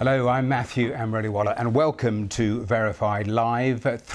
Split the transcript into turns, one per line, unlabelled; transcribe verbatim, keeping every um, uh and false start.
Hello, I'm Matthew Amreliwala and welcome to Verified Live.